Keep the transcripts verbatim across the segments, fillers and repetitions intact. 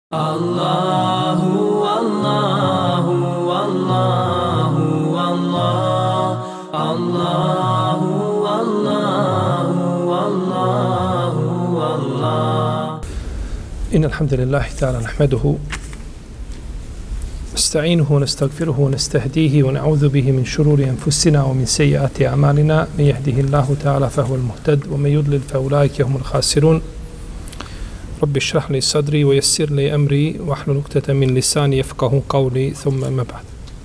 Allahu, Allahu, Allahu, Allah, Allahu, Allahu, Allahu, Allah. إن الحمد لله تعالى نحمده نستعينه ونستغفره ونستهديه ونعوذ به من شرور أنفسنا ومن سيئات أعمالنا من يهده الله تعالى فهو المهتد ومن يضلل فأولئك هم الخاسرون رب اشرح لي صدري ويسر لي أمري واحلل عقدة من لساني يفقهوا قولي ثم ما بعد.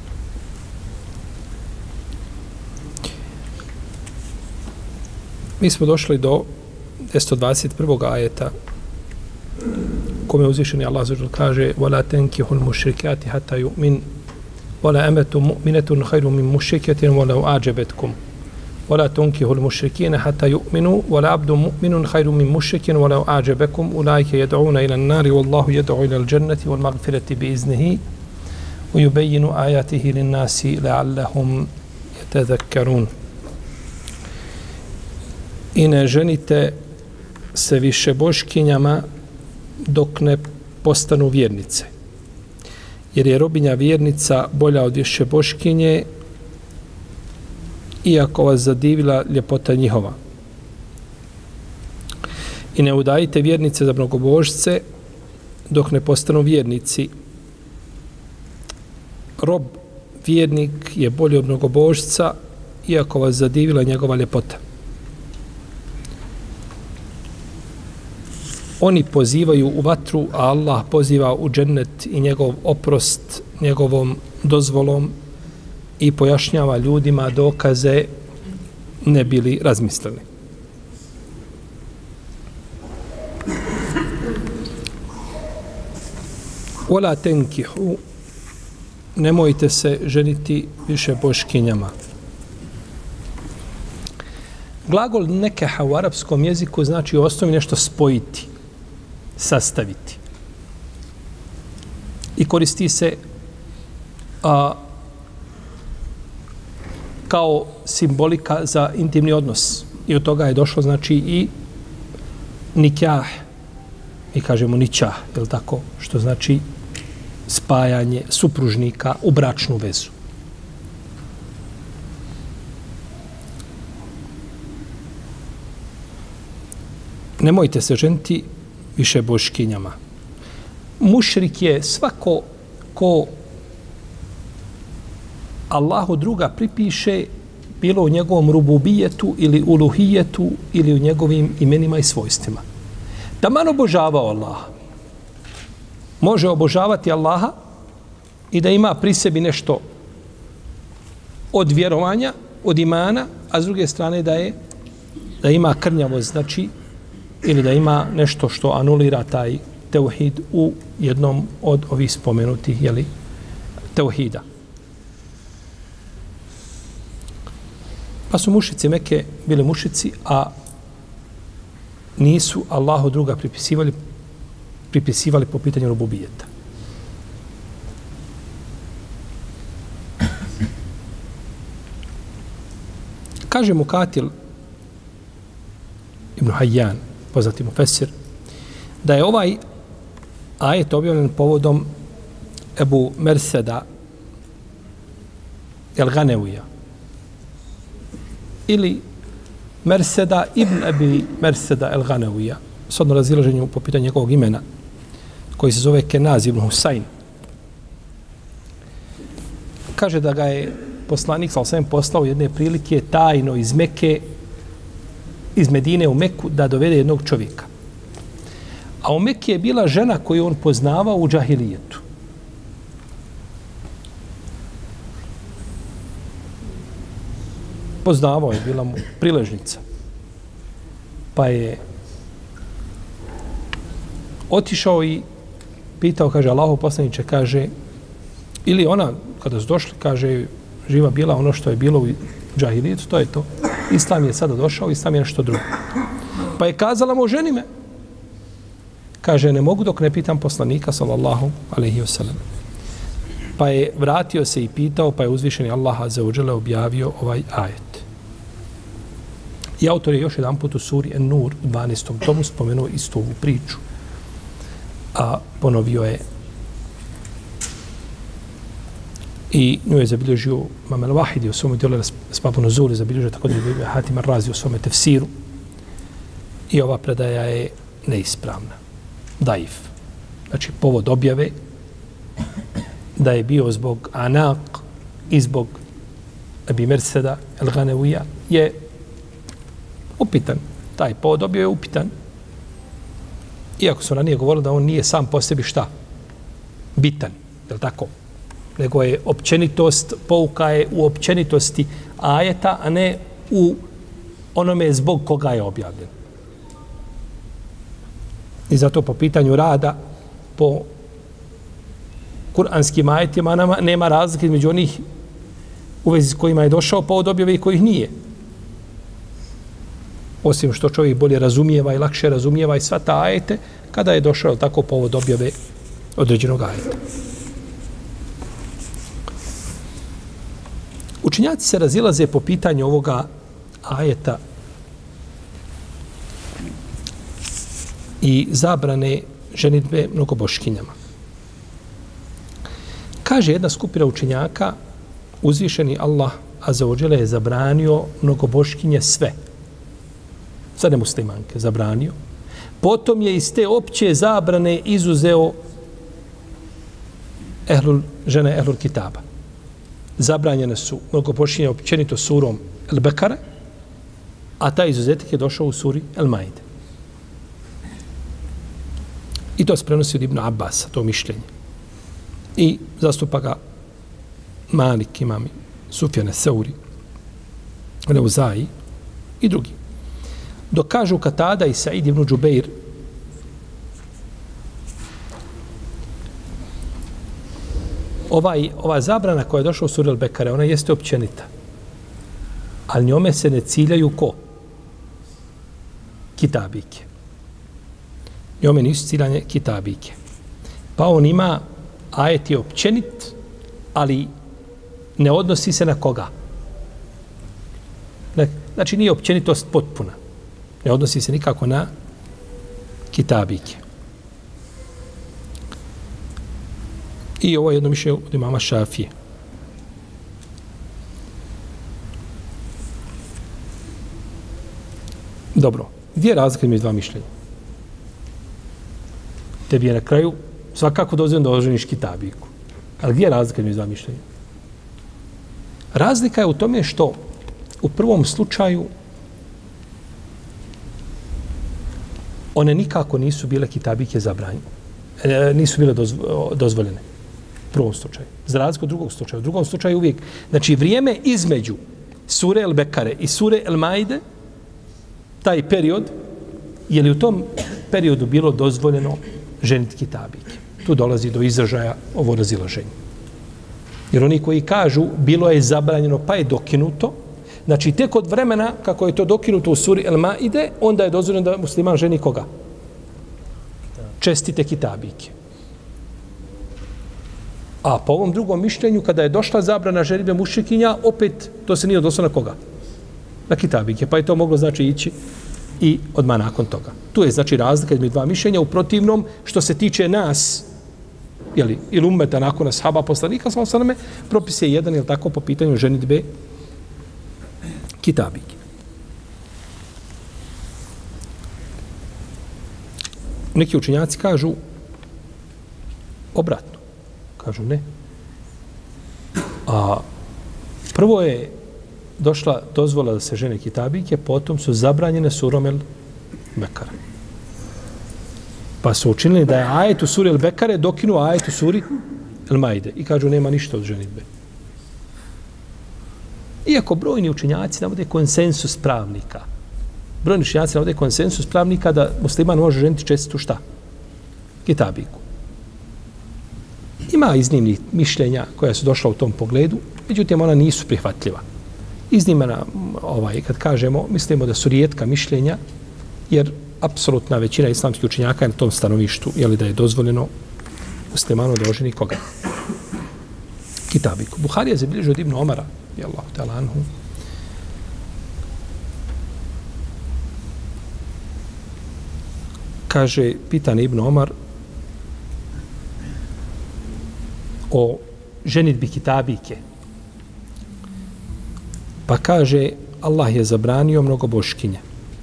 Mi smo došli do sto dvadeset prvog ajeta kome uzvišeni Allah zađer kaže وَلَا تَنْكِهُ الْمُشْرِكَاتِ حَتَّى يُؤْمِنْ وَلَا أَمَةٌ مُؤْمِنَةٌ خَيْرٌ مِنْ مُشْرِكَةٍ وَلَوْ أَعْجَبَتْكُمْ وَلَا تُنْكِهُ الْمُشْرِكِينَ حَتَّى يُؤْمِنُوا وَلَا عَبْدٌ مُؤْمِنٌ خَيْرٌ مِنْ مُشْرِكٍ وَلَوْ أَعْجَبَكُمْ أُولَٰئِكَ يَدْعُونَ إِلَى النَّارِ وَاللَّهُ يَدْعُو إِلَى الْجَنَّةِ وَالْمَغْفِرَةِ بِإِذْنِهِ وَيُبَيِّنُ آيَاتِهِ لِلنَّاسِ لَعَلَّهُمْ يَتَذَكَّرُونَ. I ne ženite se više boškinjama dok ne postanu vjernice. Jer je robinja vjernica bolja od više boškinje, iako vas zadivila ljepota njihova. I ne udajite vjernice za mnogobožce dok ne postanu vjernici. Rob vjernik je bolji od mnogobožca, iako vas zadivila njegova ljepota. Oni pozivaju u vatru, a Allah poziva u džennet i njegov oprost njegovom dozvolom i pojašnjava ljudima dokaze ne bili razmislili. Ola tenkihu, nemojte se ženiti više boškinjama. Glagol nekeha u arapskom jeziku znači u osnovi nešto spojiti, sastaviti. I koristi se a, kao simbolika za intimni odnos. I od toga je došlo znači i nikah. Mi kažemo ničah, je li tako? Što znači spajanje supružnika u bračnu vezu. Nemojte se ženiti više boškinjama. Mušrik je svako ko Allahu druga pripiše bilo u njegovom rububijetu ili uluhijetu ili u njegovim imenima i svojstvima. Taman obožavao Allaha. Može obožavati Allaha i da ima pri sebi nešto od vjerovanja, od imana, a s druge strane da je da ima krnjavost, znači ili da ima nešto što anulira taj teuhid u jednom od ovih spomenutih, jeli, teuhida. Pa su mušici Mekke bili mušici, a nisu Allahu druga pripisivali, pripisivali po pitanju rububijeta. Kaže Mukatil ibn Hayyan, poznati mufesir, da je ovaj ajet objavljen povodom Ebu Merseda el-Ganevija ili Merseda ibn Ebi Merseda el-Ganevija, s odno razilaženju po pitanju njegovog imena, koji se zove Kenaz ibn Husayn. Kaže da ga je poslanik sa osvijem poslao jedne prilike tajno iz Mekke, iz Medine u Meku, da dovede jednog čovjeka. A u Mekke je bila žena koju on poznavao u džahilijetu. Poznavao je, bila mu priležnica. Pa je otišao i pitao, kaže, Allahov poslaniče, kaže, ili ona, kada su došli, kaže, živa bila ono što je bilo u džahilijetu, to je to. Islam je sada došao, Islam je nešto drugo. Pa je kazala mu, ženi me. Kaže, ne mogu dok ne pitam poslanika, sallallahu alaihi wasallam. Pa je vratio se i pitao, pa je uzvišeni Allah azza wa dželle objavio ovaj ajet. I autor je još jedan put u suri En-Nur u dvanaestom tomu spomenuo istu ovu priču. a ponovio je i nju je zabilježio Imam al-Wahidi u svome djelu Asbabu Nuzul, zabilježio također Hatim ar-Razi u svome tefsiru i ova predaja je neispravna. Daif. Znači, povod objave da je bio zbog Anaq i zbog Abi Merseda el-Ganevija je upitan. Taj povod objave je upitan. Iako su ranije govorili da on nije sam po sebi šta? Bitan. Je li tako? Nego je općenitost, pouka je u općenitosti ajeta, a ne u onome zbog koga je objavljen. I zato po pitanju rada, po kuranskim ajetima nama nema razlike između onih u vezi s kojima je došao povod objave i kojih nije. Osim što čovjek bolje razumijeva i lakše razumijeva i sva ta ajete, kada je došao tako povod objave određenog ajeta. Učenjaci se razilaze po pitanju ovoga ajeta i zabrane ženitbe mnogoboškinjama. Kaže jedna skupina učenjaka, uzvišeni Allah azza wa dželle je zabranio mnogoboškinje sve. Za nemuslimanke zabranio. Potom je iz te opće zabrane izuzeo ehlul, žene ehlul kitaba. Zabranjene su mnogoboškinje općenito surom El-Bekare, a taj izuzetak je došao u suri El-Maide. I to se prenosi od Ibn Abbasa, to mišljenje. I zastupa ga Malik, imam Sufjane Seuri, Leuzaji i drugi. Dok kažu Katada i Said ibn Džubeir, ovaj, ova zabrana koja je došla u suri Al-Bekare, ona jeste općenita. Ali njome se ne ciljaju ko? Kitabike. Njome nisu ciljanje kitabike. Pa on ima ajet je općenit, ali ne odnosi se na koga? Ne, znači nije općenitost potpuna. Ne odnosi se nikako na kitabike. I ovo je jedno mišljenje od imama Šafije. Dobro, gdje je razlika između dva mišljenja? Tebi je na kraju svakako dozvoljeno da oženiš kitabiku. Ali gdje je razlika između dva mišljenja? Razlika je u tome što u prvom slučaju one nikako nisu bile kitabike zabranjene. E, nisu bile dozvo, dozvoljene. U prvom slučaju. Za razliku od drugog slučaja. U drugom slučaju uvijek. Znači, vrijeme između sure El-Bekare i sure El-Maide, taj period, je li u tom periodu bilo dozvoljeno ženiti kitabike? Tu dolazi do izražaja ovo razilaženje. Jer oni koji kažu bilo je zabranjeno pa je dokinuto, znači tek od vremena kako je to dokinuto u suri El-Maide, onda je dozvoljeno da musliman ženi koga? Čestite kitabike. A po ovom drugom mišljenju, kada je došla zabrana ženitbe mušrikinja, opet to se nije odnosilo na koga? Na kitabike. Pa je to moglo znači ići i odmah nakon toga. Tu je znači razlika između dva mišljenja. U protivnom, što se tiče nas, jeli, ili ummeta nakon ashaba poslanika, sallallahu alejhi ve selleme, propis je jedan, jel tako, po pitanju ženitbe kitabike. Neki učenjaci kažu obratno. Kažu ne. A prvo je došla dozvola da se žene kitabike, potom su zabranjene surom El-Bekare. Pa su učinili da je ajet u suri El-Bekare dokinuo ajet u suri El-Maide. I kažu nema ništa od ženitbe. Iako brojni učenjaci navode konsensus pravnika. Brojni učenjaci navode konsensus pravnika da musliman može ženiti čestitu šta? Kitabiku. Ima iznimnih mišljenja koja su došla u tom pogledu, međutim ona nisu prihvatljiva. Iznimena, ovaj, kad kažemo, mislimo da su rijetka mišljenja, jer apsolutna većina islamskih učenjaka je na tom stanovištu, jeli da je dozvoljeno muslimanu da oženi koga? Kitabiku. Buharija je zabilježio od Ibn Omara, Allahu ta'ala anhu, kaže, pitan Ibn Omar, o ženitbi kitabike. Pa kaže, Allah je zabranio mnogo boškinje.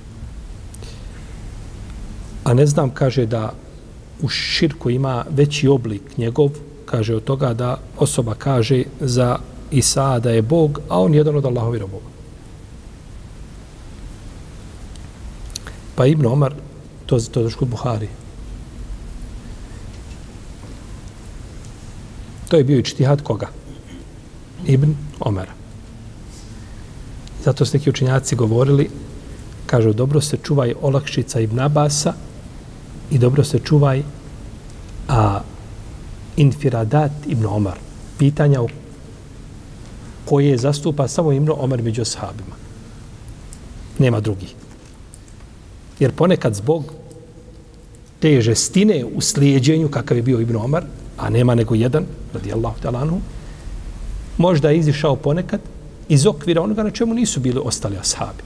A ne znam, kaže, da u širku ima veći oblik njegov, kaže od toga da osoba kaže za Isa da je Bog, a on jedan od Allahovi robova. Pa Ibn Omar, to, to je kod Buhari. To je bio ičtihad koga? Ibn Omara. Zato su neki učenjaci govorili, kažu, dobro se čuvaj olakšica Ibn Abasa i dobro se čuvaj a, infiradat Ibn Omar. Pitanja koje zastupa samo Ibn Omar među ashabima. Nema drugih. Jer ponekad zbog te žestine u slijedjenju kakav je bio Ibn Omar, a nema nego jedan, radijallahu ta'ala anhu, možda je izišao ponekad iz okvira onoga na čemu nisu bili ostali ashabi.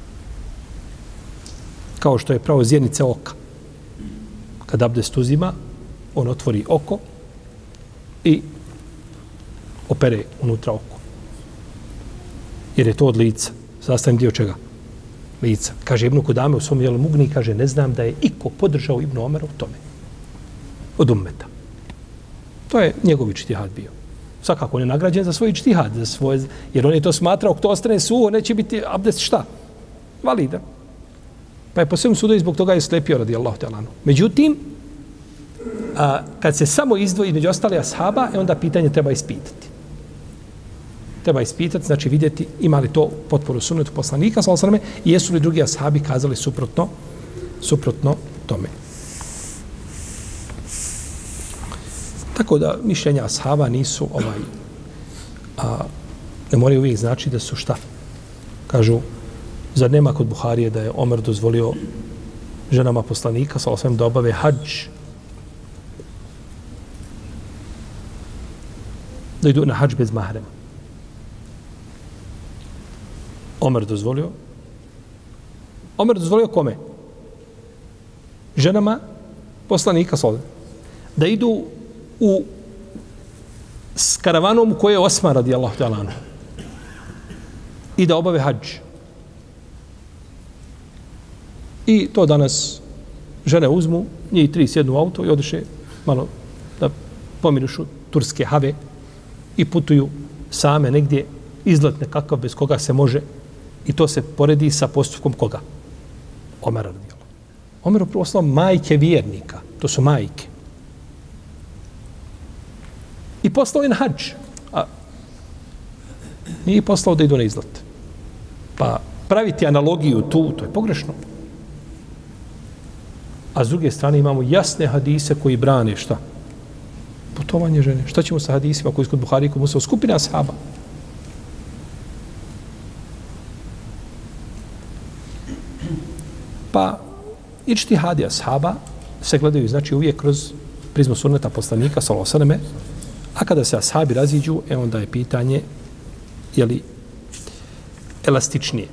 Kao što je pravo zjenice oka. Kad abdest uzima, on otvori oko i opere unutra oko. Jer je to od lica. Sastavim dio čega? Lica. Kaže Ibn Kudame u svom jelu Mugni, kaže, ne znam da je iko podržao Ibn Omara u tome. Od ummeta. To je njegov ičtihad bio. Svakako on je nagrađen za svoj ičtihad, za svoje, jer on je to smatrao, kto ostane suho, neće biti abdest šta? Valida. Pa je po svemu sudu i zbog toga je slepio, radijallahu ta'ala anhu. Međutim, a, kad se samo izdvoji među ostale ashaba, e onda pitanje treba ispitati. Treba ispitati, znači vidjeti ima li to potporu sunnetu poslanika, sallallahu alejhi ve selleme, i jesu li drugi ashabi kazali suprotno, suprotno tome. Tako da mišljenja ashaba nisu ovaj, a, ne moraju uvijek znači da su šta. Kažu, zar nema kod Buharije da je Omer dozvolio ženama poslanika, sallallahu alejhi ve sellem, da obave hadž, da idu na hadž bez mahrema. Omer dozvolio. Omer dozvolio kome? Ženama poslanika, sallallahu alejhi ve sellem, da idu u s karavanom u koje je Osman radijallahu ta'ala anhu i da obave hadž. I to danas žene uzmu, njih tri sjednu u auto i odeše malo da pomirišu turske have i putuju same negdje, izlet nekakav bez koga se može, i to se poredi sa postupkom koga? Omera radijallahu. Omer poslao majke vjernika, to su majke. I poslao je na hadž. A nije poslao da idu na izlet. Pa praviti analogiju tu, to je pogrešno. A s druge strane imamo jasne hadise koji brane šta? Putovanje žene. Šta ćemo sa hadisima koji su kod Buhari i kod Muslima? Skupina ashaba. Pa ičtihadi ashaba se gledaju, znači, uvijek kroz prizmu sunneta poslanika, sallallahu alejhi ve selleme, a kada se ashabi raziđu, e onda je pitanje, je li elastičnije.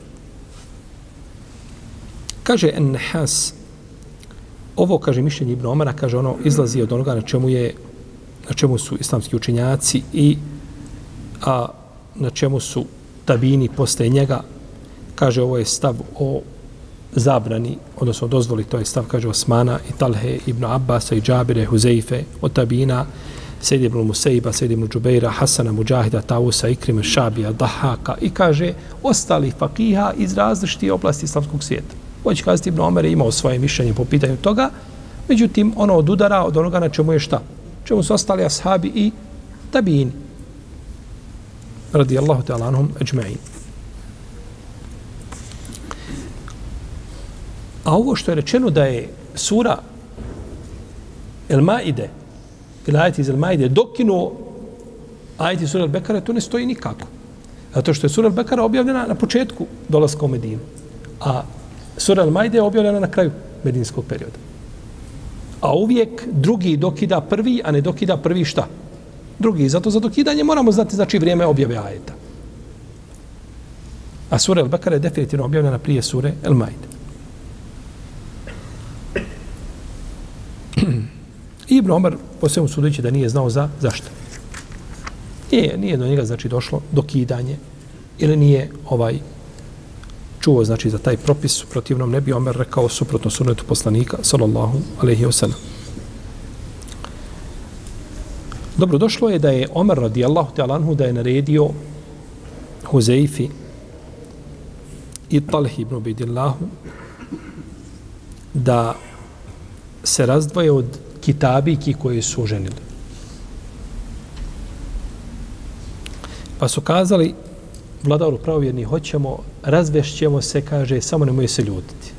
Kaže En-Nahas, ovo, kaže, mišljenje Ibn Omara, kaže, ono izlazi od onoga na čemu je, na čemu su islamski učenjaci i a, na čemu su tabini posle njega. Kaže, ovo je stav o zabrani, odnosno dozvoli, to je stav, kaže, Osmana i Talhe, Ibn Abbasa i Džabire, Huzeife, od tabina, Sejid ibn Musejba, Sejid ibn Džubeira, Hasana, Mujahida, Tausa, Ikrime, Šabija, Dahaka, i kaže, ostali fakiha iz različitih oblasti islamskog svijeta. Hoće kazati, Ibn Omer je imao svoje mišljenje po pitanju toga, međutim, ono odudara od onoga na čemu je šta? Čemu su ostali ashabi i tabini. Radijallahu ta'ala anhum ajma'in. A ovo što je rečeno da je sura El Maide, ili ajeti iz El Maide, dokinuo ajeti sura El Bekara, to ne stoji nikako. Zato što je sura El Bekara objavljena na početku dolaska u Medinu. A sura El Maide je objavljena na kraju medinskog perioda. A uvijek drugi dokida prvi, a ne dokida prvi šta? Drugi. Zato za dokidanje moramo znati, znači, vrijeme objave ajeta. A sura El Bekara je definitivno objavljena prije sure El Maide. Ibn Omar, po svemu sudeći, da nije znao za zašto. Nije, nije do njega znači došlo do kidanje ili nije ovaj čuo znači za taj propis, protivnom ne bi Omer rekao suprotno sunnetu poslanika sallallahu alejhi ve sellem. Dobro, došlo je da je Omer radijallahu ta'ala anhu da je naredio Huzeifi i Talhi ibn Ubejdillahu da se razdvoje od kitabiki koje su oženili. Pa su kazali vladaru pravovjerni, hoćemo, razvešćemo se, kaže, samo nemoj se ljutiti.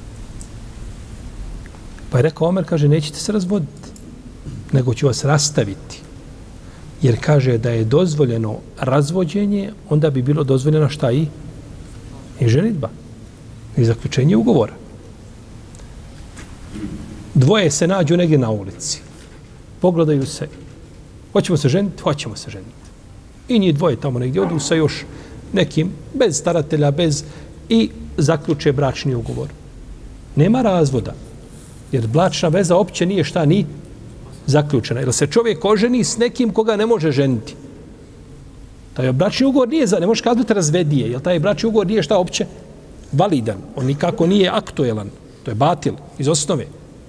Pa je rekao Omer, kaže, nećete se razvoditi, nego ću vas rastaviti. Jer kaže da je dozvoljeno razvođenje, onda bi bilo dozvoljeno šta i? I ženitba. I zaključenje ugovora. Dvoje se nađu negdje na ulici. Pogledaju se. Hoćemo se ženiti? Hoćemo se ženiti. I njih dvoje tamo negdje odu sa još nekim, bez staratelja, bez i zaključe bračni ugovor. Nema razvoda. Jer bračna veza opće nije šta ni zaključena. Jer se čovjek oženi s nekim koga ne može ženiti. Taj bračni ugovor nije, za, ne možeš kazati razvedije, jer taj bračni ugovor nije šta opće validan. On nikako nije aktuelan. To je batil iz osnove.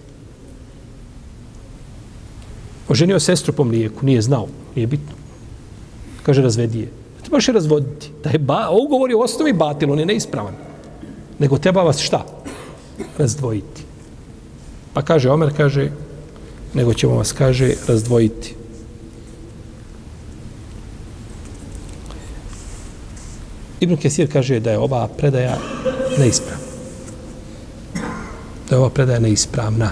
Oženio sestru po mlijeku, nije znao, nije bitno. Kaže razvedije. Treba še razvoditi. Da je ba, ugovor je u osnovi batil, on je neispravan. Nego treba vas šta? Razdvojiti. Pa kaže Omer, kaže, nego ćemo vas, kaže, razdvojiti. Ibn Kesir kaže da je ova predaja neispravna. Da je ova predaja neispravna.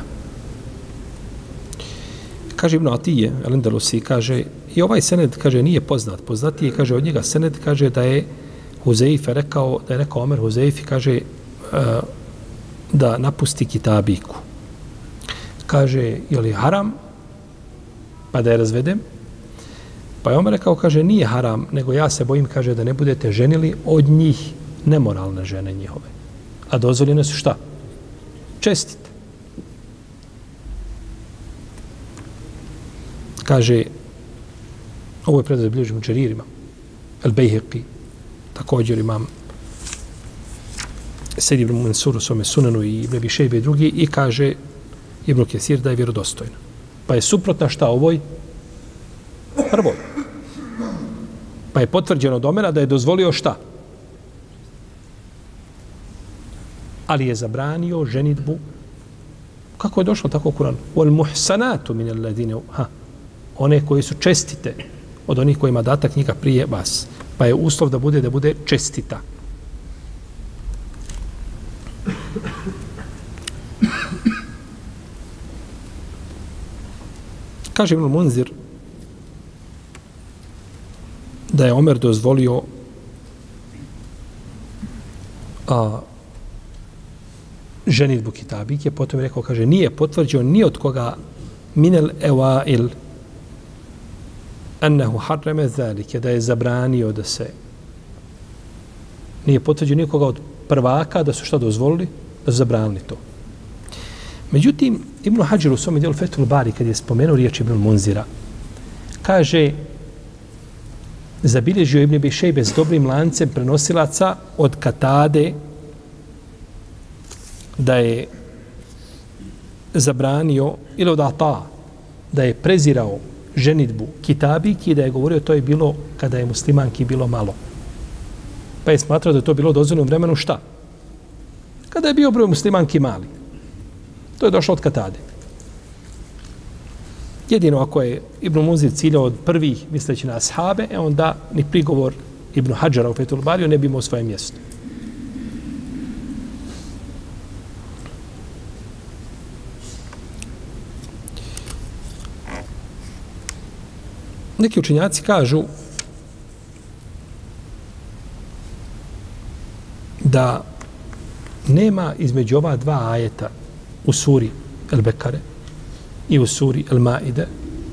Kaže Ibn Atije, Al-Andalusi, kaže, i ovaj sened, kaže, nije poznat. Poznatiji je, kaže, od njega sened, kaže, da je Huzeife rekao, da je rekao Omer Huzeifi, kaže, uh, da napusti kitabiku. Kaže, je li haram? Pa da je razvedem. Pa je Omer rekao, kaže, nije haram, nego ja se bojim, kaže, da ne budete ženili od njih nemoralne žene njihove. A dozvoljene su šta? Čestite. Kaže, ovo je predaj bilježimo Džeririma, El-Bejheqi, također imam Sejid ibn Mansur u svome Sunanu i Ibn Abi Šejbe i drugi, i kaže Ibn Kesir da je vjerodostojna. Pa je suprotna šta ovoj? Prvoj. Pa je potvrđeno od Omera da je dozvolio šta? Ali je zabranio ženitbu. Kako je došlo tako u Kuranu? Wal muhsanatu min alladine, ha, one koji su čestite od onih kojima data knjiga prije vas. Pa je uslov da bude da bude čestita. Kaže Ibn Munzir da je Omer dozvolio a, ženitbu kitabike, potom je rekao, kaže, nije potvrđeno ni od koga minel ewail annahu harrama zalike, da je zabranio da se, nije potvrđeno nikoga od prvaka da su šta dozvolili, da su zabranili to. Međutim, Ibn Hadžir u svom dijelu Fethul Bari, kad je spomenuo riječ Ibn Munzira, kaže, zabilježio Ibn Abi Šejbe s dobrim lancem prenosilaca od Katade da je zabranio, ili od Ata, da je prezirao ženitbu kitabiki i da je govorio to je bilo kada je muslimanki bilo malo. Pa je smatrao da je to bilo dozvoljeno vremenu šta? Kada je bio broj muslimanki mali. To je došlo od Katade. Jedino ako je Ibn Munzir ciljao od prvih, misleći na ashabe, e onda ni prigovor Ibn Hadžara u Fethul Bariju ne bi imao svoje mjesto. Neki učenjaci kažu da nema između ova dva ajeta u suri El-Bekare i u suri El-Maide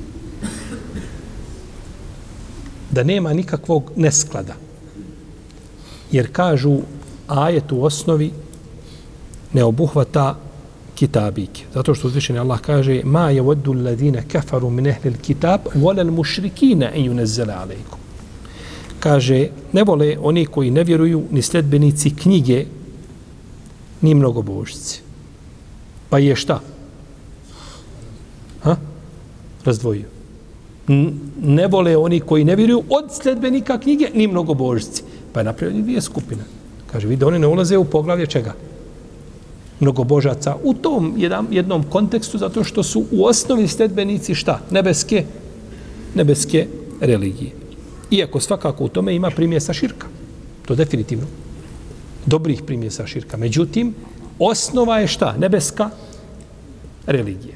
da nema nikakvog nesklada. Jer kažu ajet u osnovi ne obuhvata kitabike. Zato što uzvišeni Allah kaže ma yawaddu alladhina kafaru min ahli alkitab wala almushrikina an yunzala alaykum. kaže, ne vole oni koji ne vjeruju ni sljedbenici knjige, ni mnogobožci. Pa je šta? Ha? Razdvojio. Ne vole oni koji ne vjeruju od sljedbenika knjige, ni mnogobožci. Pa je napravio dvije skupine. Kaže, vidi, oni ne ulaze u poglavlje čega? Mnogobožaca. U tom jedan, jednom kontekstu, zato što su u osnovi sljedbenici šta? Nebeske, nebeske religije. Iako svakako u tome ima primjesa širka. To definitivno. Dobrih primjesa širka. Međutim, osnova je šta? Nebeska religija.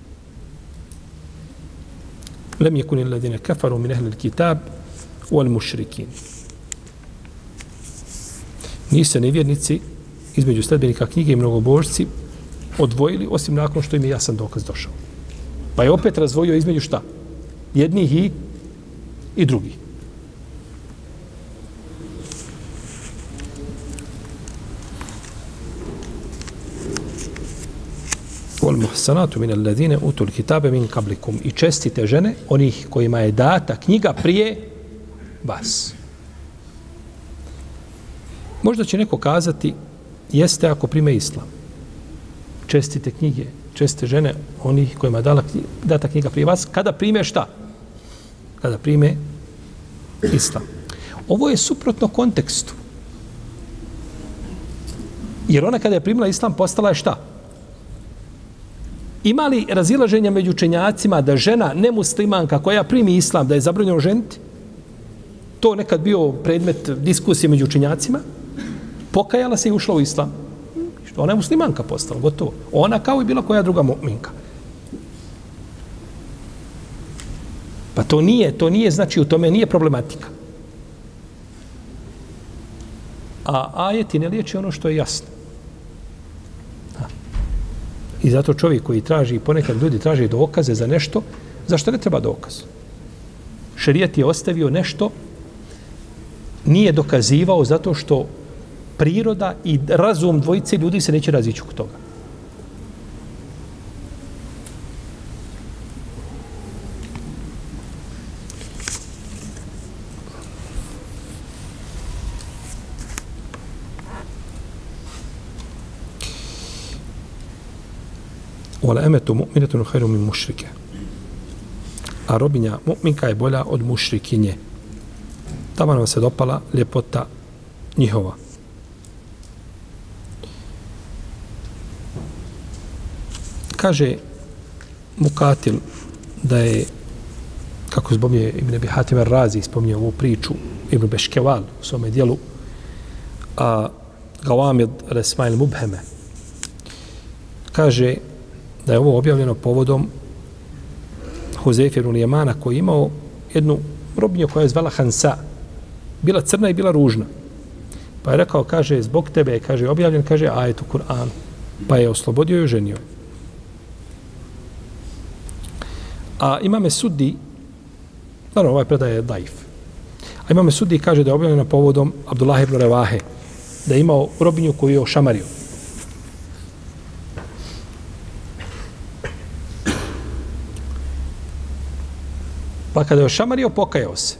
Lem yakuni alladine kafaru min ahli alkitab wal mušrikin. Nisu nevjernici između sledbenika knjige i mnogobožci odvojili, osim nakon što im je jasan dokaz došao. Pa je opet razvojio između šta? Jednih i, i drugih. وَالْمُحْسَنَاتُ مِنَ الَّذِينَ أُوتُوا الْكِتَابَ مِنْ قَبْلِكُمْ i čestite žene onih kojima je data knjiga prije vas. Možda će neko kazati, jeste ako prime islam. Čestite knjige, čestite žene onih kojima je dala knjiga, data knjiga prije vas. Kada prime šta? Kada prime islam. Ovo je suprotno kontekstu. Jer ona kada je primila islam postala je šta? Ima li razilaženja među učenjacima da žena nemuslimanka koja primi islam da je zabranjeno ženiti? To nekad bio predmet diskusije među učenjacima. Pokajala se i ušla u islam. Što ona je muslimanka postala, gotovo. Ona kao i bila koja druga mu'minka. Pa to nije, to nije, znači u tome nije problematika. A ajeti ne liječi ono što je jasno. I zato čovjek koji traži, ponekad ljudi traži dokaze za nešto, zašto ne treba dokaz? Šerijat je ostavio nešto, nije dokazivao zato što priroda i razum dvojice ljudi se neće razići oko toga. Ola emetu mu'minetun khairu min mušrike. A robinja mu'minka je bolja od mušrikinje. Tamo nam se dopala ljepota njihova. Kaže Mukatil da je, kako zbomnje Ibn Abi Hatim ar-Razi spominje ovu priču, Ibn Beškeval u svome dijelu, a Gawamid al-Ismail Mubheme, kaže da je ovo objavljeno povodom Huzeyfe ibn Jemana koji je imao jednu robinju koja je zvala Hansa. Bila crna i bila ružna. Pa je rekao, kaže, zbog tebe, kaže, objavljen, kaže, ajet u Kur'anu. Pa je oslobodio i ženio. A imame Suddi, naravno, ovaj predaj je daif. A imame Suddi kaže da je objavljeno povodom Abdullah ibn Revahe, da je imao robinju koju je ošamario. Pa kada je ošamario, pokajao se.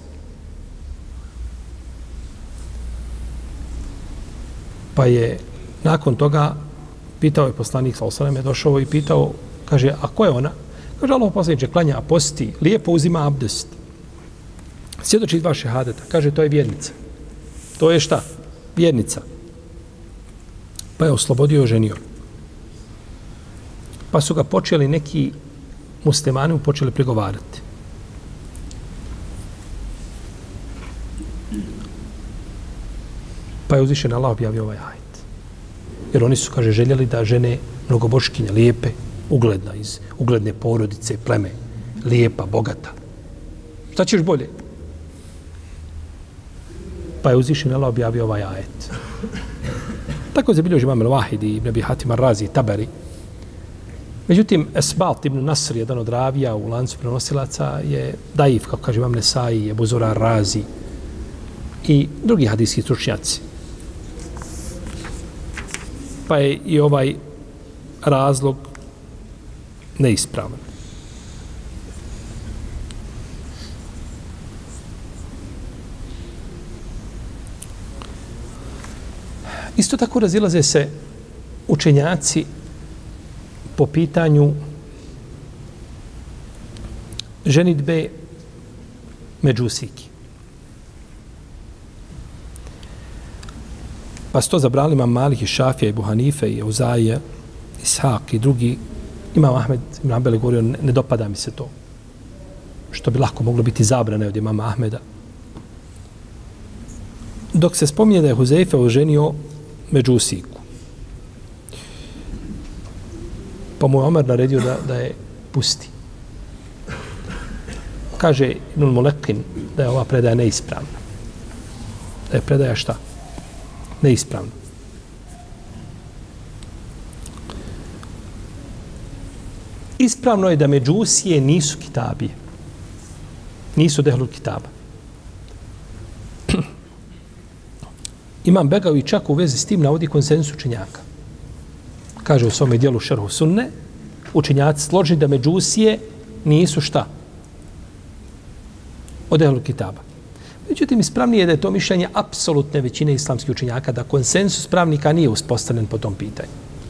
Pa je nakon toga pitao je poslanik sallallahu alejhi ve sellem, došao i pitao, kaže, a ko je ona? Kaže, Allah poslaniče, klanja, posti, lijepo uzima abdest. Svjedoči dva šehadeta. Kaže, to je vjernica. To je šta? Vjernica. Pa je oslobodio i ženio. Pa su ga počeli neki muslimani počeli pregovarati. Pa je uzvišen Allah objavio ovaj ajet. Jer oni su, kaže, željeli da žene mnogoboškinje, lijepe, ugledna, iz ugledne porodice, pleme, lijepa, bogata. Šta ćeš bolje? Pa je uzvišen Allah objavio ovaj ajet. Tako je zabilježio imam al-Wahidi, Ibn Abi Hatim ar-Razi i Tabari. Međutim, Esbalt ibn Nasr, jedan od ravija u lancu prenosilaca, je daif, kako kaže imam Nesai, Ebu Zura ar-Razi i drugi hadijski stručnjaci. Pa je i ovaj razlog neispravan. Isto tako razilaze se učenjaci po pitanju ženidbe međusiki. Pa su to zabrali Imam Malik i Šafija i Ebu Hanife i Euzaije, Ishak i drugi. Imam Ahmed ibn Hanbel je govorio, ne, ne dopada mi se to. Što bi lako moglo biti zabrane od imama Ahmeda. Dok se spominje da je Huzeife oženio međusiku. Pa mu je Omer naredio da, da je pusti. Kaže Ibnul Mulekin da je ova predaja neispravna. Da je predaja šta? Neispravna. Ispravno je da međusije nisu kitabije. Nisu dehlul kitaba. Imam Begavi čak u vezi s tim navodi konsensus učenjaka. Kaže u svome dijelu Šerhu Sunne, učenjaci složni da međusije nisu šta? Od dehlul kitaba. Međutim, ispravnije je da je to mišljenje apsolutne većine islamskih učenjaka, da konsensus pravnika nije uspostavljen po tom pitanju.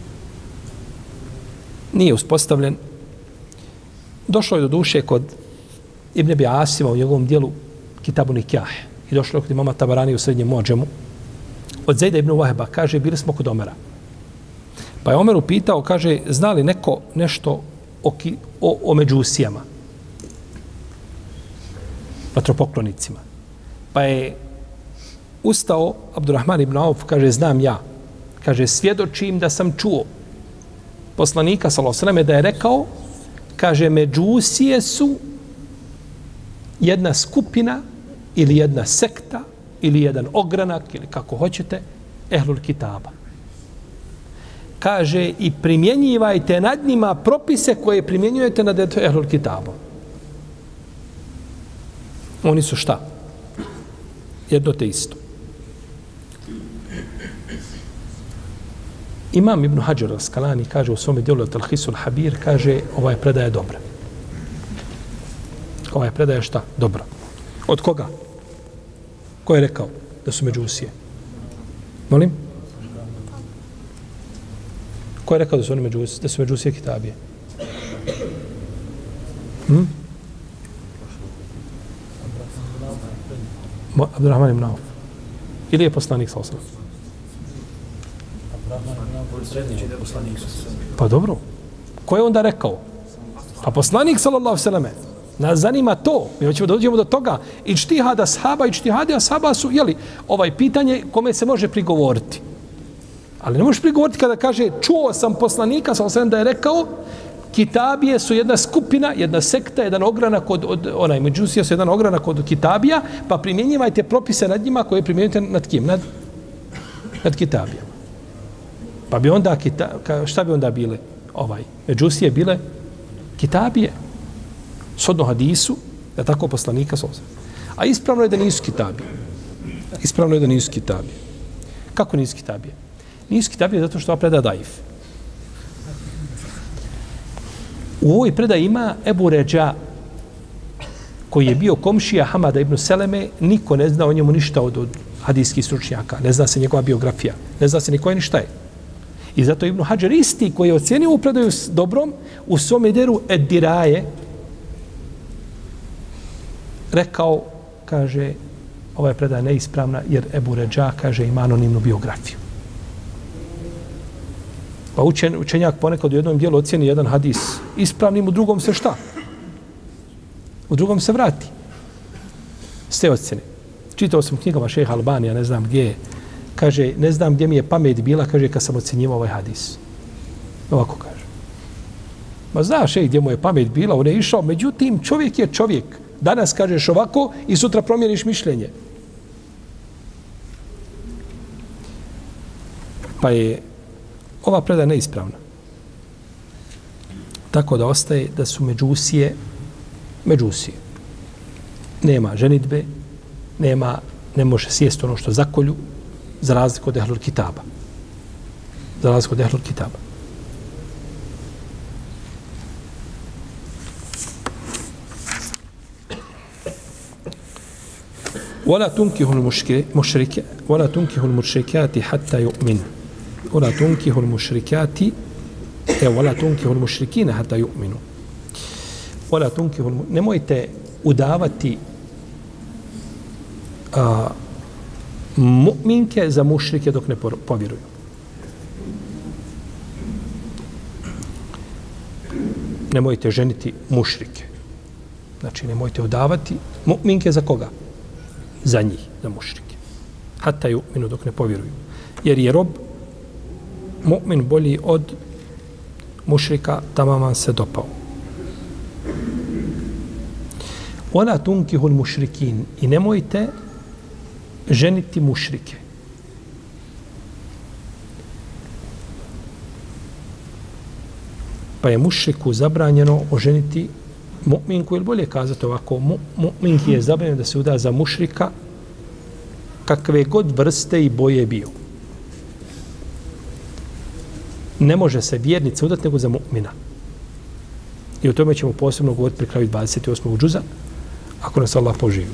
Nije uspostavljen. Došlo je do duše kod Ibn Abi Asima u njegovom dijelu Kitabu Nikah. I došlo je kod imama Tabarani u srednjem Muadžemu. Od Zejda ibn Waheba, kaže, bili smo kod Omera. Pa je Omer upitao, kaže, zna li neko nešto o, ki, o, o međusijama? Vatropoklonicima. Pa je ustao Abdurrahman ibn Auf, kaže, znam ja. Kaže, svjedočim da sam čuo poslanika, sallallahu alejhi ve sellem, da je rekao, kaže, međusije su jedna skupina ili jedna sekta ili jedan ogranak ili kako hoćete, ehlul kitaba. Kaže, i primjenjivajte nad njima propise koje primjenjujete nad ehlul kitabom. Oni su šta? Jedno te isto. Imam Ibn Hajar al-Asqalani kaže u svome dijelu Talhisul Habir, kaže, ova je predaja dobra. Ova je predaja šta? Dobra. Od koga? Ko je rekao da su međusije? Molim? Ko je rekao da su oni međusije, da su međusije kitabije? Hm? Abdurrahman ibn Auf. Ili je poslanik sa osam? Pa dobro. Ko je onda rekao? Pa poslanik sallallahu alejhi ve selleme. Nas zanima to. Mi hoćemo da dođemo do toga. Ičtihad ashaba, ičtihadi ashaba su, jeli, ovaj pitanje kome se može prigovoriti. Ali ne možeš prigovoriti kada kaže čuo sam poslanika sallallahu alejhi ve sellem da je rekao kitabije su jedna skupina, jedna sekta, jedan ogranak od, od onaj međusija su jedan ogranak od kitabija, pa primjenjivajte propise nad njima koje primjenjujete nad kim? Nad, nad kitabijama. Pa bi onda, kita, šta bi onda bile? Ovaj, međusije bile kitabije. Sodno hadisu, da tako poslanika sallallahu alejhi ve sellem. A ispravno je da nisu kitabije. Ispravno je da nisu kitabije. Kako nisu kitabije? Nisu kitabije zato što ova predaja daif. U ovoj predaji ima Ebu Ređa, koji je bio komšija Hamada ibn Seleme, niko ne zna o njemu ništa od, od hadijskih stručnjaka. Ne zna se njegova biografija. Ne zna se ni koje ni šta je. I zato Ibn Hajar isti koji je ocjenio u predaju s dobrom, u svom ideru Ed Diraje, rekao, kaže, ova je predaja neispravna, jer Ebu Ređa, kaže, ima anonimnu biografiju. Pa učen, učenjak ponekad u jednom dijelu ocjeni jedan hadis ispravnim, u drugom se šta? U drugom se vrati. S te ocjene. Čitao sam knjigama šeha Albanija, ne znam gdje je. Kaže, ne znam gdje mi je pamet bila, kaže, kad sam ocjenjivao ovaj hadis. Ovako kaže. Ma znaš, ej, gdje mu je pamet bila, on je išao, međutim, čovjek je čovjek. Danas kažeš ovako i sutra promijeniš mišljenje. Pa je ova predaja neispravna. Tako da ostaje da su međusije međusije. Nema ženidbe, nema, ne može sjesti ono što zakolju, za razliku od ehlul kitaba. Za razliku od ehlul kitaba. ولا تنكه المشرك ولا تنكه المشركات حتى يؤمن ولا تنكه المشركات ولا تنكه المشركين حتى يؤمنوا ولا تنكه الم... nemojte udavati a, mu'minke za mušrike dok ne povjeruju. Nemojte ženiti mušrike. Znači, nemojte udavati mu'minke za koga? Za njih, za mušrike. Hatta ju'minu dok ne povjeruju. Jer je rob mu'min bolji od mušrika, tamaman se dopao. Ona tunkihul mušrikin i nemojte ženiti mušrike. Pa je mušriku zabranjeno oženiti mu'minku, ili bolje kazati ovako, mu, mu'minki je zabranjeno da se uda za mušrika kakve god vrste i boje bio. Ne može se vjernica udati nego za mu'mina. I o tome ćemo posebno govoriti pri kraju dvadeset osmog džuza, ako nas Allah poživi.